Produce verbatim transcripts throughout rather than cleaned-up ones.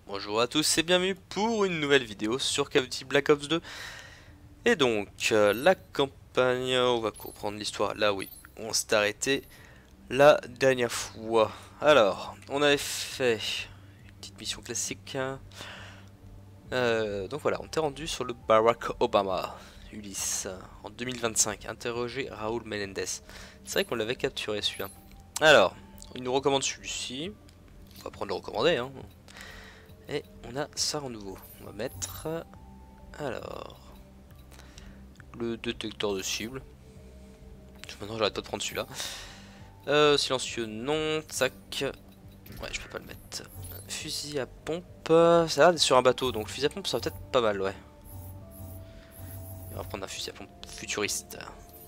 Bonjour à tous et bienvenue pour une nouvelle vidéo sur Call of Duty Black Ops deux. Et donc, euh, la campagne, on va comprendre l'histoire là, oui, on s'est arrêté la dernière fois. Alors, on avait fait une petite mission classique. Euh, donc voilà, on était rendu sur le Barack Obama, Ulysse, en deux mille vingt-cinq, interroger Raúl Menendez. C'est vrai qu'on l'avait capturé celui-là. Alors, il nous recommande celui-ci. On va prendre le recommandé, hein. Et on a ça en nouveau. On va mettre... Alors... Le détecteur de cible. Maintenant j'arrête pas de prendre celui-là. Euh, silencieux non. Tac. Ouais, je peux pas le mettre. Fusil à pompe. Ça a l'air d'être sur un bateau, donc le fusil à pompe ça va peut-être pas mal, ouais. On va prendre un fusil à pompe futuriste.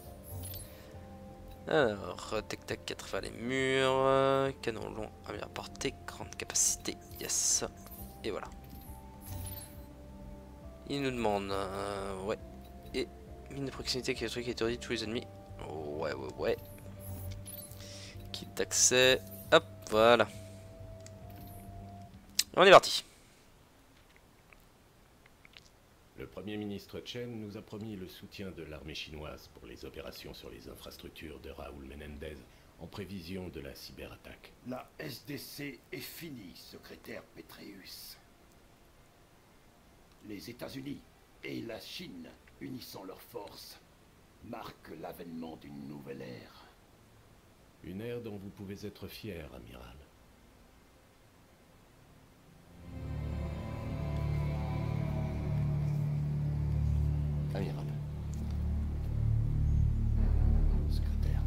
Alors, tac tac, à travers les murs. Canon long à meilleure portée, grande capacité. Yes. Et voilà. Il nous demande... Euh, ouais. Et mine de proximité qui est le truc qui étourdit tous les ennemis. Ouais, ouais, ouais. Kit d'accès. Hop, voilà. On est parti. Le Premier ministre Chen nous a promis le soutien de l'armée chinoise pour les opérations sur les infrastructures de Raúl Menendez en prévision de la cyberattaque. La S D C est finie, secrétaire Petraeus. Les États-Unis et la Chine, unissant leurs forces, marquent l'avènement d'une nouvelle ère. Une ère dont vous pouvez être fier, amiral. Amiral. Secrétaire.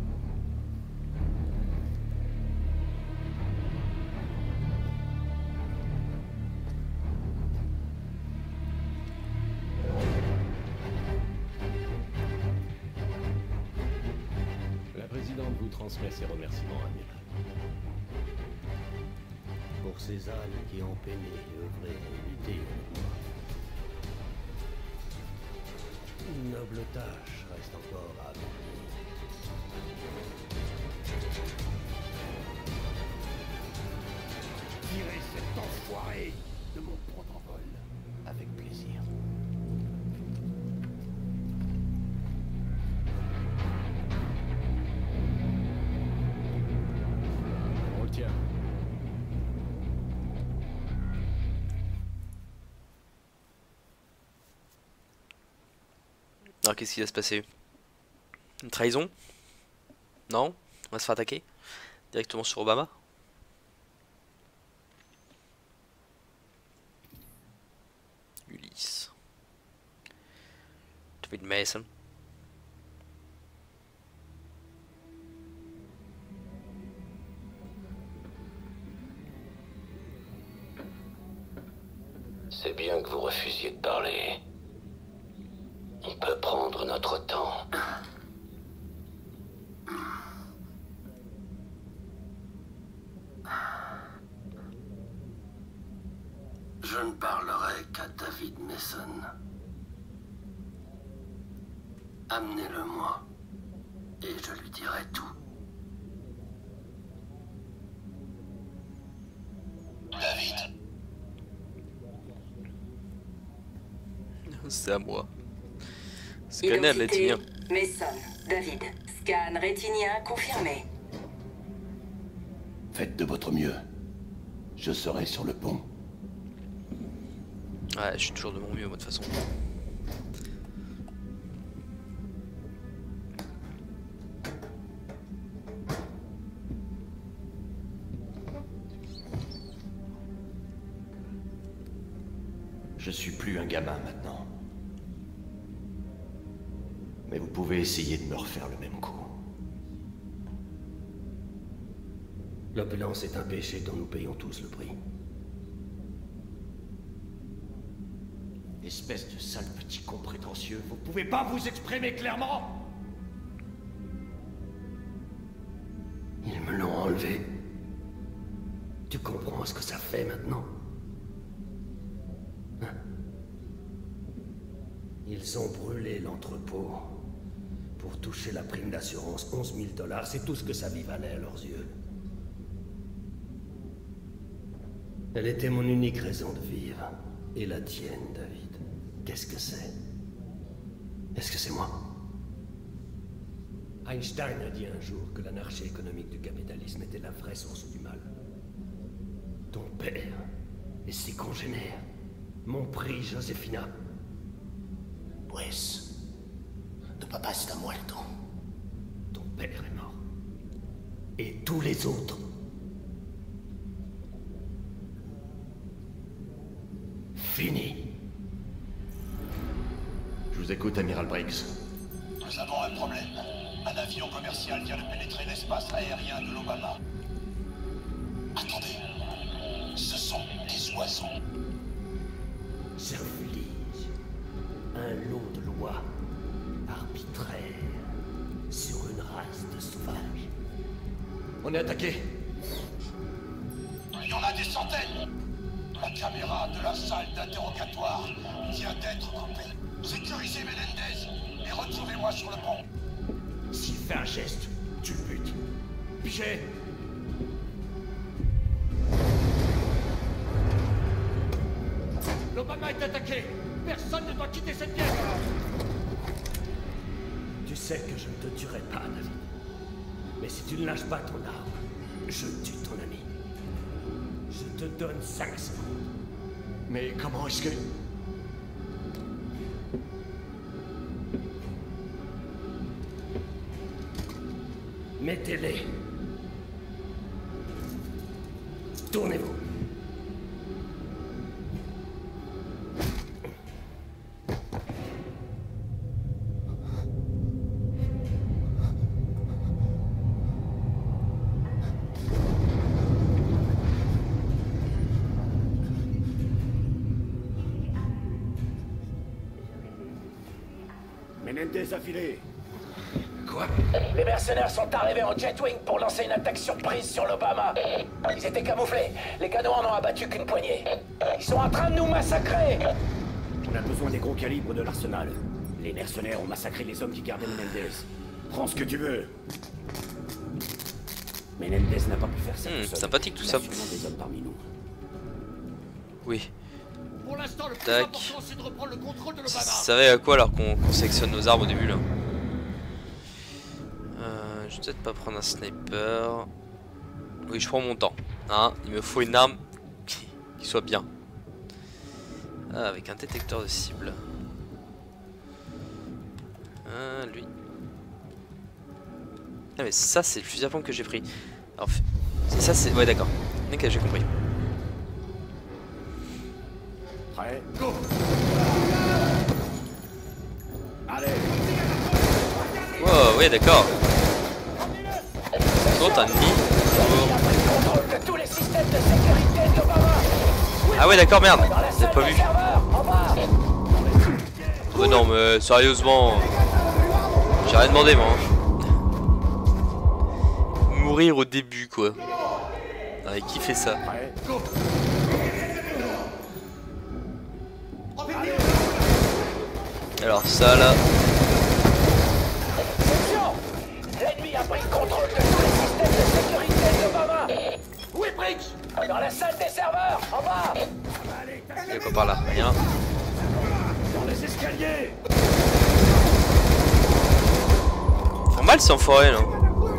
La présidente vous transmet ses remerciements, amiral. Pour ces âmes qui ont peiné et œuvré et lutté avec moi. Une noble tâche reste encore à accomplir. Tirez cet enfoiré de mon pont d'envol. Avec plaisir. On le tient. Alors qu'est-ce qui va se passer? Une trahison? Non? On va se faire attaquer? Directement sur Obama? Ulysse. David Mason. C'est bien que vous refusiez de parler. On peut prendre notre temps. Je ne parlerai qu'à David Mason. Amenez-le-moi, et je lui dirai tout. David. C'est à moi. Scanner Identité, rétinien. Mason, David. Scan rétinien confirmé. Faites de votre mieux. Je serai sur le pont. Ouais, je suis toujours de mon mieux, moi, de toute façon. Je suis plus un gamin maintenant. Mais vous pouvez essayer de me refaire le même coup. L'opulence est un péché dont nous payons tous le prix. Espèce de sale petit con prétentieux, vous pouvez pas vous exprimer clairement? Ils me l'ont enlevé. Tu comprends ce que ça fait maintenant? Hein? Ils ont brûlé l'entrepôt. Pour toucher la prime d'assurance, onze mille dollars, c'est tout ce que sa vie valait à leurs yeux. Elle était mon unique raison de vivre. Et la tienne, David. Qu'est-ce que c'est? Est-ce que c'est moi? Einstein a dit un jour que l'anarchie économique du capitalisme était la vraie source du mal. Ton père et ses congénères m'ont pris Josefina. Pues, tu papá está muerto. Ton père est mort. Et tous les autres. Fini. Je vous écoute, Amiral Briggs. Nous avons un problème. Un avion commercial vient de pénétrer l'espace aérien de l'Obama. Attendez. Ce sont des oiseaux. Serfulige. Un lot de lois arbitraires sur une race de sauvages. On est attaqué. Il y en a des centaines. La caméra de la salle d'interrogatoire vient d'être coupée. Sécurisez Menendez et retrouvez-moi sur le pont. S'il fait un geste, tu le butes. Pigé. L'Obama est attaqué. Personne ne doit quitter cette pièce. Tu sais que je ne te tuerai pas, David. Mais si tu ne lâches pas ton arme, je tue ton ami. Je te donne cinq secondes. Mais comment est-ce que... Mettez-les. Tournez-vous. Menendez affilé. Quoi? Les mercenaires sont arrivés en Jetwing pour lancer une attaque surprise sur l'Obama. Ils étaient camouflés. Les canons en ont abattu qu'une poignée. Ils sont en train de nous massacrer. On a besoin des gros calibres de l'arsenal. Les mercenaires ont massacré les hommes qui gardaient Menendez. Prends ce que tu veux. Menendez n'a pas pu faire ça. Hmm, tout seul. sympathique tout Il y ça. a sûrement des hommes parmi nous. Oui. Pour l'instant, le plus Tac. important, c'est de reprendre le contrôle de Ça l'Obama. savait à quoi alors qu'on qu'on sélectionne nos armes au début là. Euh, je vais peut-être pas prendre un sniper. Oui, je prends mon temps. Hein, il me faut une arme qui, qui soit bien. Ah, avec un détecteur de cible. Ah, lui. Ah mais ça c'est le fusil à pompe que j'ai pris. Alors c'est ça c'est... Ouais d'accord. Ok j'ai compris. Prêt? Go! Allez! Wow, ouais d'accord. Bon, t'as un ennemi. Contrôle de tous les systèmes de sécurité de l'Obama. Ah ouais d'accord merde. Dans la J'ai salle pas des vu. serveurs, en bas. Oh non mais sérieusement. J'ai rien demandé moi. Mourir au début quoi. Ah, qui fait ça? Prêt? Go! Alors ça là. Attention. L'ennemi a pris le contrôle de tous les systèmes de sécurité de l'Obama. Où est Briggs? Dans la salle des serveurs, en bas. Il y a quoi par là? Rien. Dans les escaliers! Ils font mal ces enfoirés là.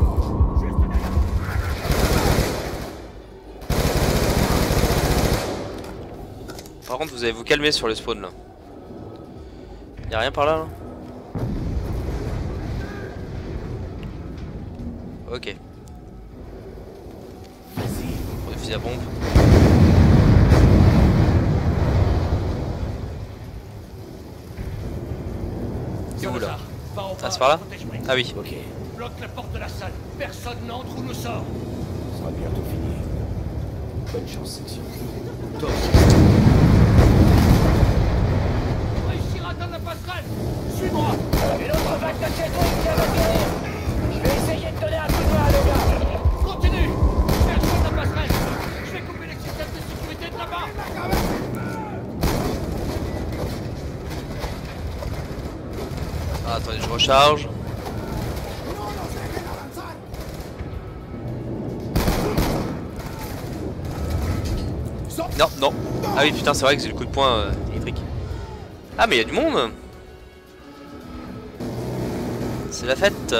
Par contre vous allez vous calmer sur le spawn là. Y'a rien par là, là. Ok. Pour des fusils à pompe. C'est où là? Ah c'est par là? Ah oui. Ok, Bloque la porte de la salle. Personne n'entre ou ne sort. ce sera bientôt fini. Bonne chance, section. On réussira dans la passerelle. Suis-moi. Une autre vague de Jetwing vient d'atterrir. Je vais essayer de donner un coup de main à l'Obama. Continue. Personne ne passerelle. Je vais couper les systèmes de sécurité de là-bas. Ah, attendez, je recharge. Non, non. Ah oui, putain, c'est vrai que c'est le coup de poing euh, électrique. Ah, mais il y a du monde. C'est la fête.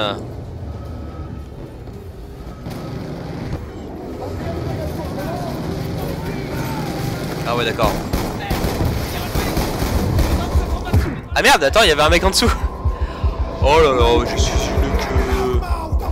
Ah ouais, d'accord. Ah merde, attends, il y avait un mec en dessous. Oh là là, je suis une queue.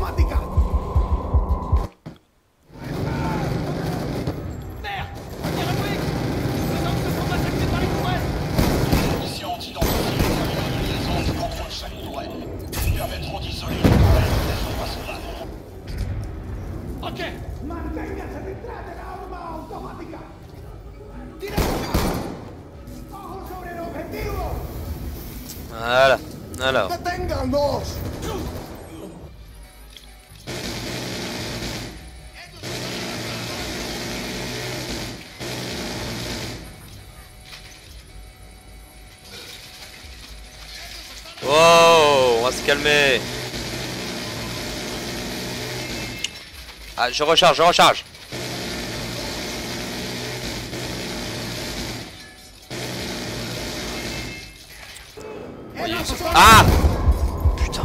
Mission identifiée les terminaux de liaison qui contrôlent chaque tourelle. Ils permettront d'isoler les tourelles de la zone principale. Ok. Manténgase detrás de la arma automática. ¡Tira! ¡Ojo sobre el objetivo! Voilà, alors. ¡Deténganos! Wow, on va se calmer. Ah, je recharge, je recharge. Ah, putain.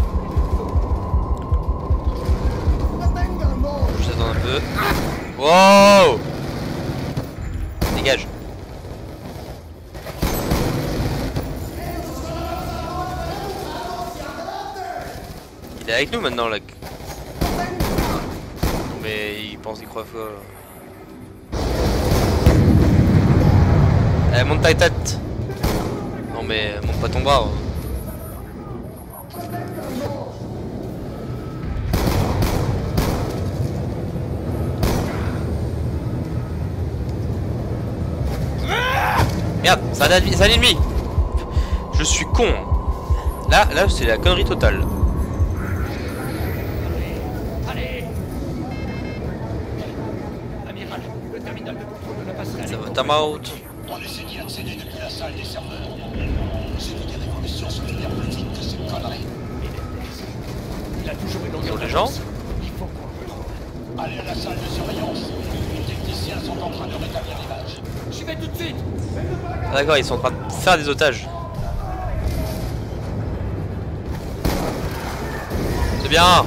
Je t'attends un peu. Wow. Dégage. Il est avec nous maintenant là. Mais il pense qu'il croit fort. Eh, monte ta tête. Non mais monte pas ton bras. Hein. Merde, c'est un ennemi. Je suis con. Là, là c'est la connerie totale. Allez. Amiral, le terminal de contrôle de la passerelle. Ça va, time out. On essaie d'y accéder depuis la salle des serveurs. J'ai vu des révolutions solaires plus vite que ces conneries. Il a toujours une longueur les gens. Il faut qu'on le retrouve. Allez à la salle de surveillance. Les techniciens sont en train de rétablir l'image. J'y vais tout de suite. Ah, d'accord, ils sont en train de faire des otages. C'est bien.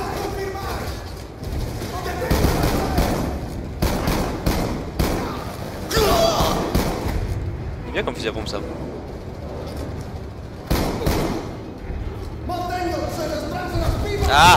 C'est bien comme fusil à pompe ça. Ah.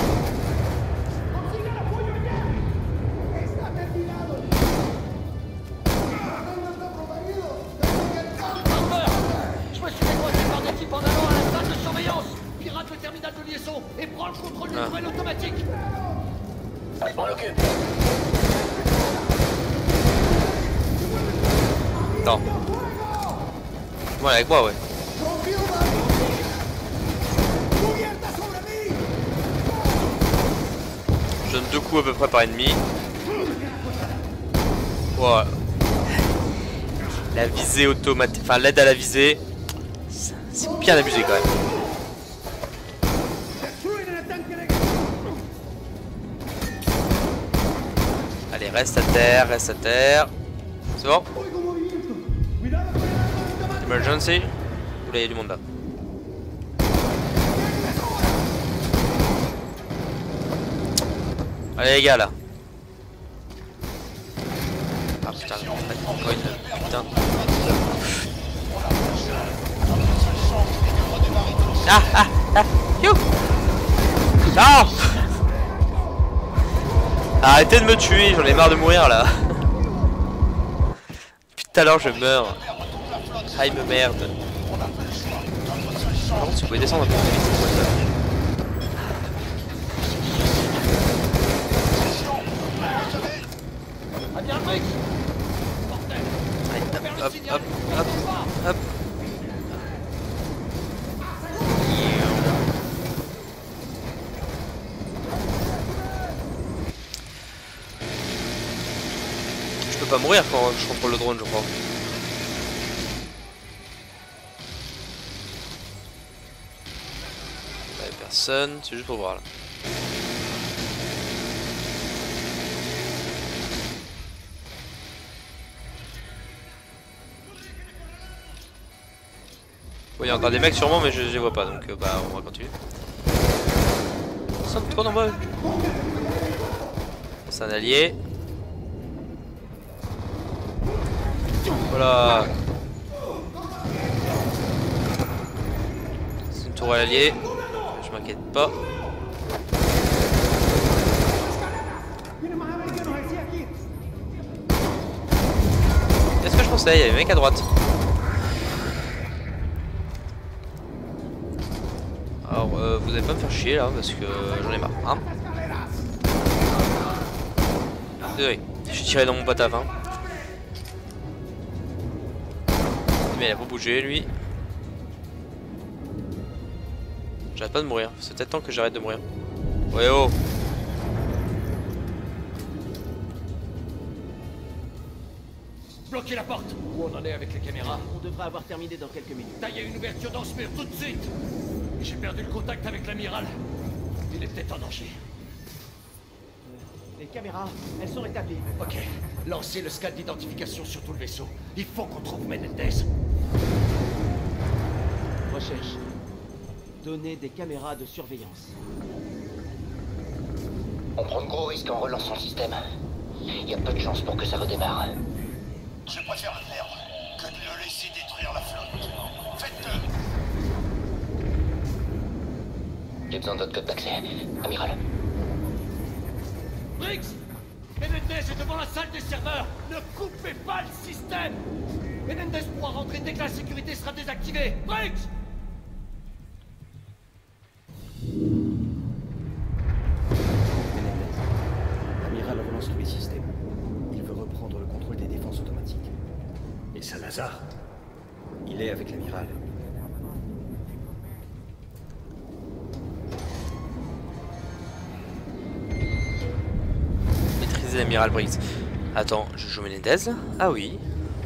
Je me suis décoiffé par des types en allant à la salle de surveillance. Pirate le terminal de liaison et prends le contrôle des Ah. tourelles automatiques. Je m'en occupe. Attends. Voilà, avec moi, ouais. Je donne deux coups à peu près par ennemi. Voilà. La visée automatique, enfin l'aide à la visée, c'est bien abusé quand même. Allez, reste à terre, reste à terre. C'est bon? Emergency? Oula, il y a du monde là. Allez les gars là. Ah putain, encore une putain. Ah ah ah you. Non. Arrêtez de me tuer, j'en ai marre de mourir là. Putain alors je meurs. Aïe me merde. Par contre, si vous pouvez descendre un peu plus vite, c'est quoi ça? Ah bien, Rick. Allez, hop, hop, hop, hop, hop. Je peux pas mourir quand je contrôle le drone, je crois. Là, personne, c'est juste pour voir là. il y a encore des mecs sûrement, mais je, je les vois pas, donc euh, bah on va continuer. Ils sont trop nombreux. C'est un allié. Voilà. C'est une tour à l'allié. Je m'inquiète pas. Qu'est-ce que je pensais? Il y avait des mecs à droite. Alors euh, vous allez pas me faire chier là parce que j'en ai marre, hein. Désolé, je suis tiré dans mon patave, hein. Mais il a pas bougé lui. J'arrête pas de mourir, c'est peut-être temps que j'arrête de mourir. Ouais oh. Bloquez la porte. Où on en est avec les caméras? On devrait avoir terminé dans quelques minutes. Taillez une ouverture dans ce mur tout de suite. J'ai perdu le contact avec l'amiral. Il est peut-être en danger. Les caméras, elles sont rétablies. Ok, lancez le scan d'identification sur tout le vaisseau. Il faut qu'on trouve Menendez. Recherche. Données des caméras de surveillance. On prend de gros risques en relançant le système. Il y a peu de chances pour que ça redémarre. Je préfère le perdre que de le laisser détruire la flotte. Faites-le. J'ai besoin d'autres codes d'accès. Amiral. Briggs! Menendez est devant la salle des serveurs. Ne coupez pas le système. Menendez pourra rentrer dès que la sécurité sera désactivée. Briggs! Menendez. L'amiral relance tous les systèmes. Il veut reprendre le contrôle des défenses automatiques. Et Salazar, il est avec l'amiral. Maîtriser l'amiral Briggs. Attends, je joue Menendez? Ah oui.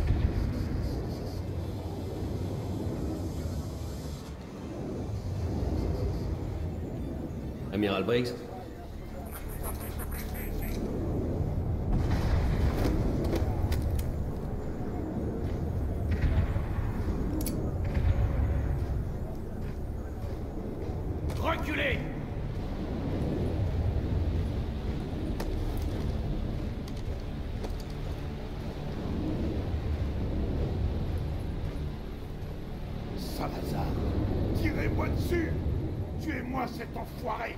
Amiral Briggs. Reculez! Salazar, tirez-moi dessus! Tuez-moi cet enfoiré!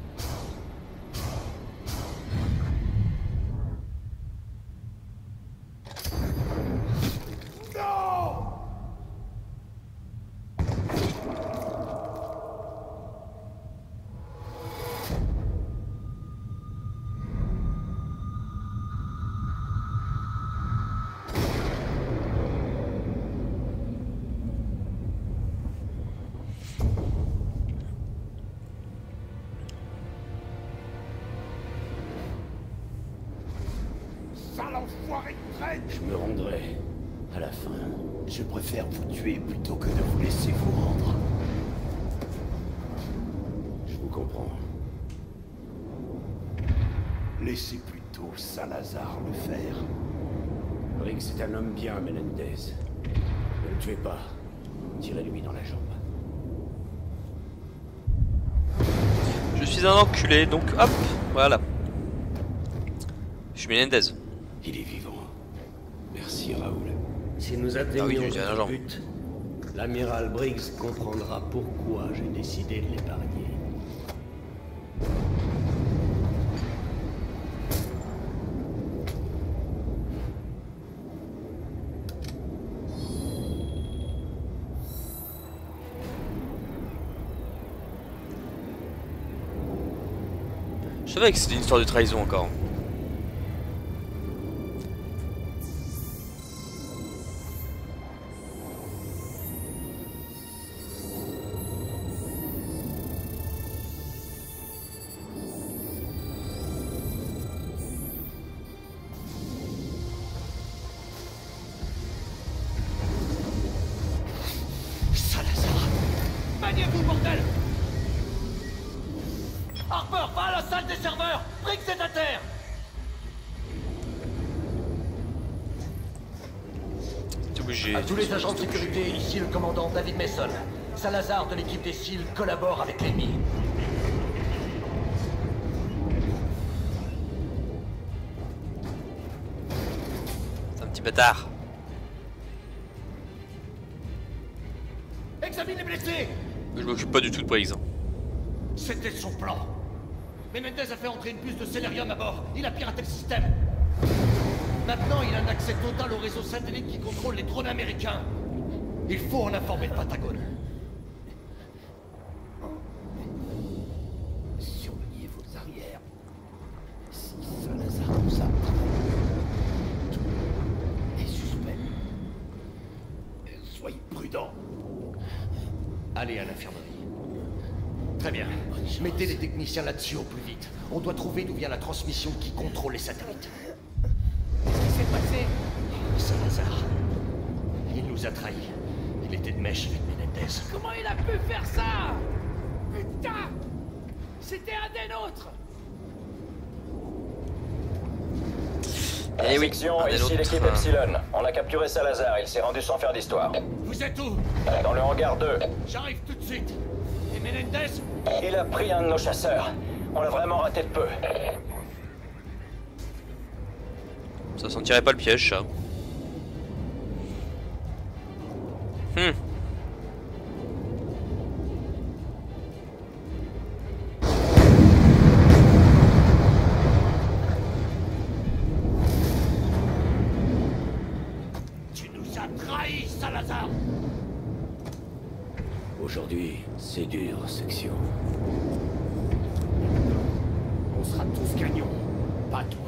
Non! Sale enfoiré de traîne! Je me rendrai à la fin. Je préfère vous tuer plutôt que de vous laisser vous rendre. Je vous comprends. Laissez plutôt Salazar le faire. Briggs est un homme bien, Menendez. Ne le tuez pas. Tirez-lui dans la jambe. Je suis un enculé, donc hop, voilà. Je suis Menendez. Il est vivant. Merci, Raoul. Si nous atteignons Ah oui, j'ai un notre agent. but, l'amiral Briggs comprendra pourquoi j'ai décidé de l'épargner. Je savais que c'était une histoire de trahison encore. Salazar! Maniez-vous, bordel! Harper, va à la salle des serveurs! Briggs est à terre! T'es obligé plus j'ai... À tous les agents de sécurité, ici le commandant David Mason. Salazar de l'équipe des SEAL collabore avec l'ennemi. C'est un petit bâtard. Examine les blessés. Je m'occupe pas du tout de Briggs. C'était son plan. Menendez a fait entrer une puce de Celerium à bord. Il a piraté le système. Maintenant, il a un accès total au réseau satellite qui contrôle les drones américains. Il faut en informer le Pentagone. Surveillez vos arrières. Si Salazar nous apprend, tout est suspect. Soyez prudents. Allez à l'infirmerie. Très bien. Mettez les techniciens là-dessus au plus vite. On doit trouver d'où vient la transmission qui contrôle les satellites. Qu'est-ce qui s'est passé? Salazar. Il nous a trahis. Il était de mèche avec Menendez. Comment il a pu faire ça? Putain! C'était un des nôtres! Eh oui, Section, un des ici nôtres. l'équipe Epsilon. On a capturé Salazar, il s'est rendu sans faire d'histoire. Vous êtes où? Dans le hangar deux. J'arrive tout de suite. Et Menendez? Il a pris un de nos chasseurs. On l'a vraiment raté de peu. Ça sentirait pas le piège, ça. Hmm. Tu nous as trahis, Salazar! Aujourd'hui, c'est dur, section. On sera tous gagnants. Pas toi.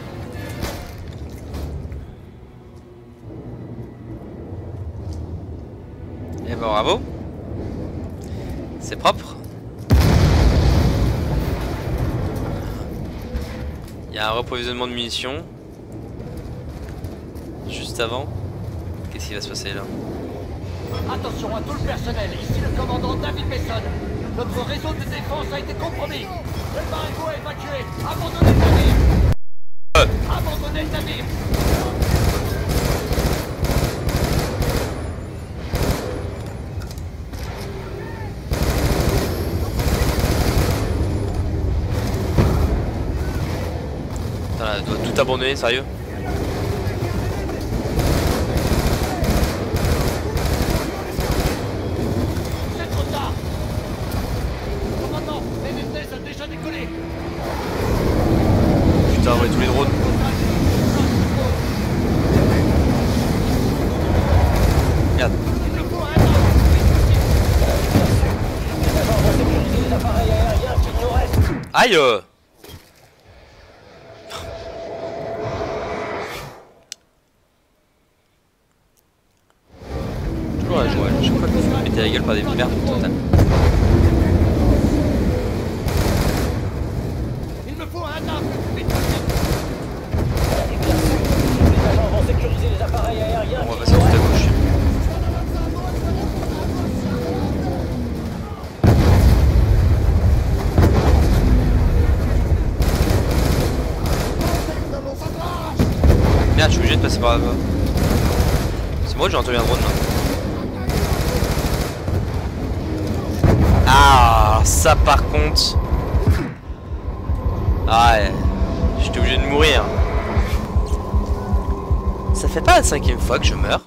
Eh ben bravo. C'est propre. Il y a un reprovisionnement de munitions. Juste avant. Qu'est-ce qui va se passer là? Attention à tout le personnel. Ici le commandant David Mason. Notre réseau de défense a été compromis. Préparez-vous à évacuer. Abandonnez le navire. Euh. Abandonnez le navire. Putain, elle doit tout abandonner, sérieux? C'est trop tard. Commandant, Menendez a déjà décollé. Putain, ouais, tous les drones. Merde. Il nous faut un homme. Les agents vont sécuriser les appareils aériens qu'il nous reste. Aïe euh. Toujours la joie, je crois que vous me mettez la gueule par des merdes totales. Il me faut un homme. Vite. Les agents vont sécuriser les appareils aériens On va qu'il passer nous tout à reste. gauche. Merde, je suis obligé de passer par là-bas. C'est moi, j'ai entendu un drone là. Ah, ça par contre. Ah ouais, j'étais obligé de mourir. Ça fait pas la cinquième fois que je meurs.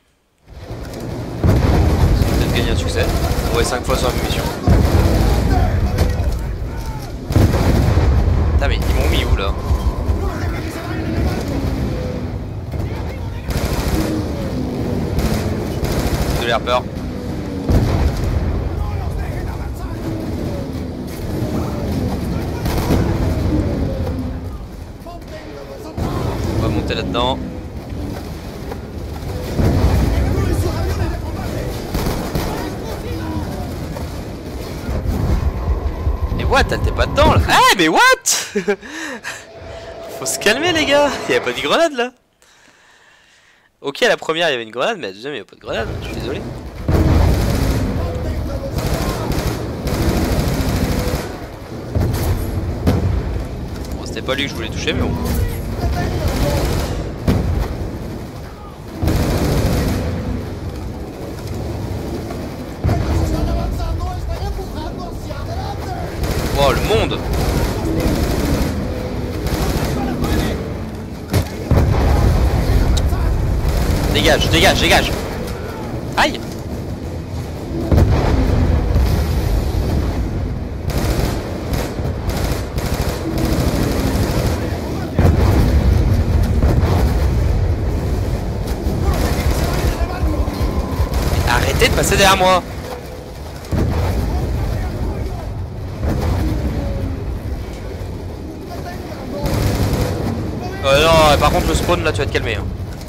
C'est peut-être gagner un succès. Ouais, cinq fois sur la même mission. Putain, mais ils m'ont mis où là? De l'air peur. On va monter là-dedans. Mais what? Elle était pas dedans là? Eh mais what? Faut se calmer les gars. Il y avait pas de grenade là. Ok, à la première il y avait une grenade, mais à la deuxième il n'y avait pas de grenade. Je suis désolé. Bon, c'était pas lui que je voulais toucher, mais bon. Dégage, dégage, dégage. Aïe. Arrêtez de passer derrière moi. Euh, non, par contre le spawn là tu vas te calmer hein.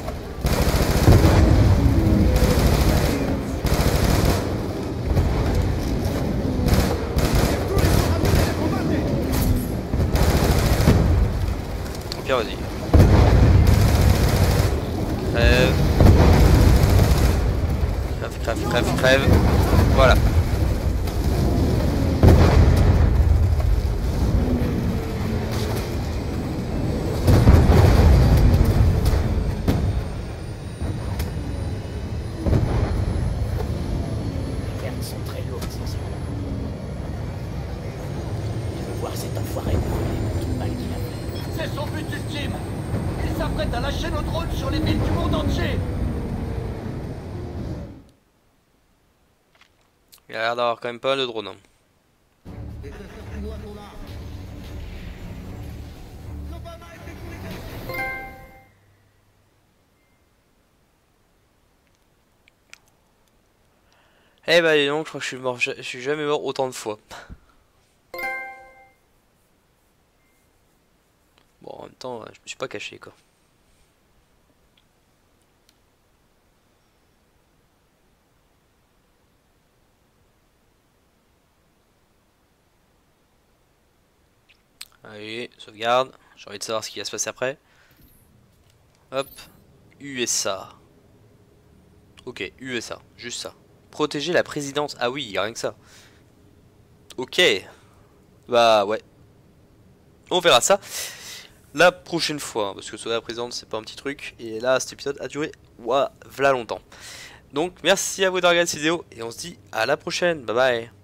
Au pire vas-y. Crève. Crève, crève, crève, crève. Voilà. C'est son but ultime. Il s'apprête à lâcher nos drones sur les villes du monde entier. Il a l'air d'avoir quand même pas mal de drones. Hein. Eh bah dis donc, je crois que je suis mort, je suis jamais mort autant de fois. Bon, en même temps, je me suis pas caché quoi. Allez, sauvegarde. J'ai envie de savoir ce qui va se passer après. Hop, U S A. Ok, U S A, juste ça. Protéger la présidence. Ah oui, y a rien que ça. Ok. Bah ouais. On verra ça la prochaine fois. Parce que sauver la présidence, c'est pas un petit truc. Et là, cet épisode a duré ouah, v'là longtemps. Donc, merci à vous d'avoir regardé cette vidéo. Et on se dit à la prochaine. Bye bye.